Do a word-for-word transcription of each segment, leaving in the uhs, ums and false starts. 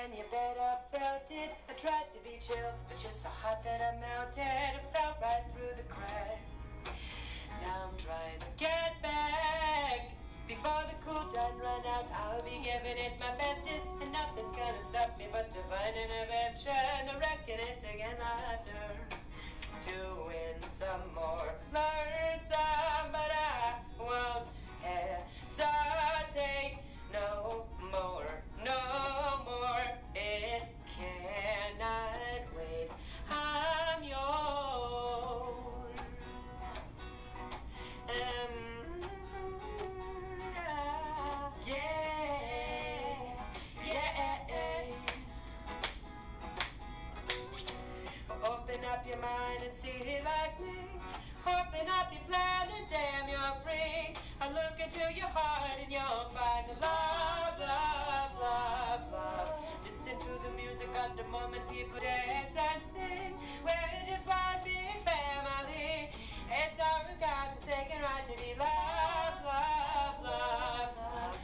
and you bet I felt it. I tried to be chill, but you're so hot that I melted. I fell right through the cracks. Now I'm trying to get back. Before the cool done run out, I'll be giving it my bestest, and nothing's gonna stop me but to find an adventure. And I reckon it's again my turn to win some more, learn some, but I won't hesitate no more, no more. It cannot wait. I'm yours. Um, yeah, yeah. Open up your mind and see it like me. Open up your plan and damn, you're free. I look into your heart and you'll find the love, love, love, love. Listen to the music at the moment people dance and sing. We're just one big family. It's our God-forsaken right to be loved, love, love, love,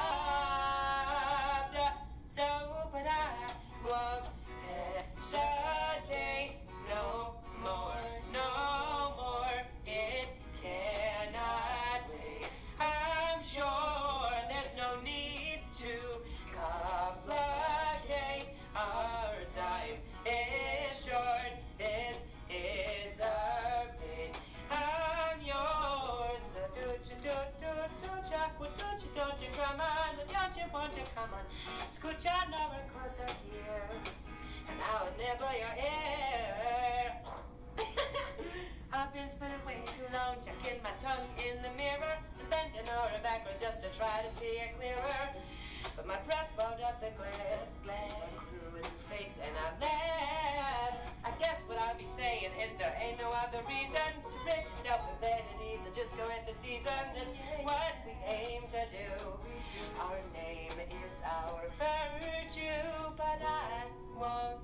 loved. So, but I won't hesitate no more, no more. It cannot wait. I'm sure there's no need to complicate. Our time is short. This is our fate. I'm yours. Don't you, don't, don't, don't you, well, don't you, don't you come on? Don't you, won't you come on? Scoot your number closer, dear, and I'll nibble your ear. I've been spending way too long checking my tongue in the mirror and bending over backwards just to try to see it clearer. But my breath fogged up the glass, glass went through in the face, and I'm left. I guess what I'll be saying is there ain't no other reason to rid yourself of vanities and just go with the seasons. It's what we aim to do. Our name is our virtue, but I won't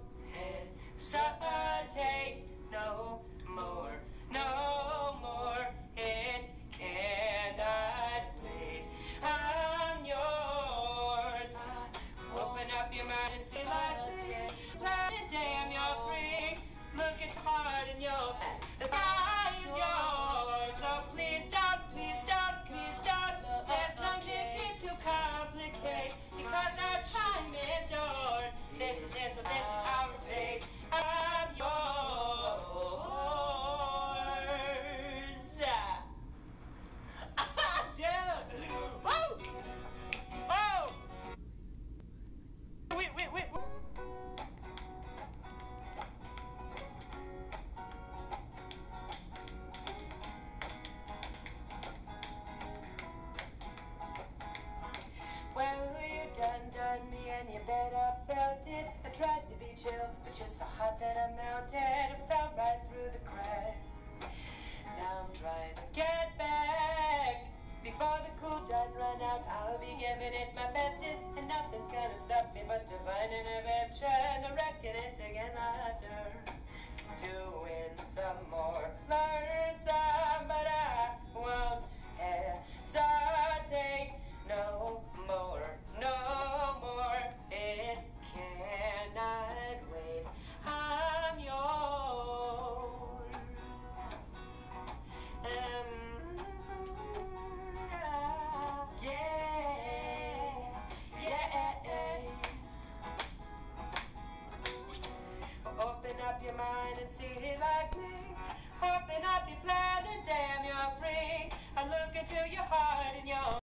hesitate no more, no more. It cannot wait. I'm yours. Open up your mind and see like me. Plan it, damn, you're free. Look at your heart and your the sky is yours. So please don't, please don't, please don't. There's no need to complicate, because our time is short. This is this, this is our fate. I'm yours. Dude! Woo! Oh! Wait, wait, wait. Well, you done done me and you bet I felt it. I tried to be chill, but you're so hot that I melted. I fell right through the cracks. Now I'm trying to get back. Before the cool done run out, I'll be giving it my bestest, and nothing's gonna stop me but to find an adventure. And I reckon it's again my turn to win some more, learn some, but I won't hesitate no more, no more. It cannot wait. I'm yours. Um, yeah, yeah. Open up your mind and see it like me. Open up your plan and damn, you're free. I look into your heart and your